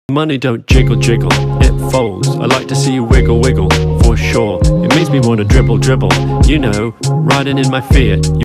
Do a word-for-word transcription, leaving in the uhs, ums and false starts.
Money don't jiggle jiggle, it folds. I like to see you wiggle wiggle, for sure. It makes me wanna dribble dribble, you know, riding in my Fiat.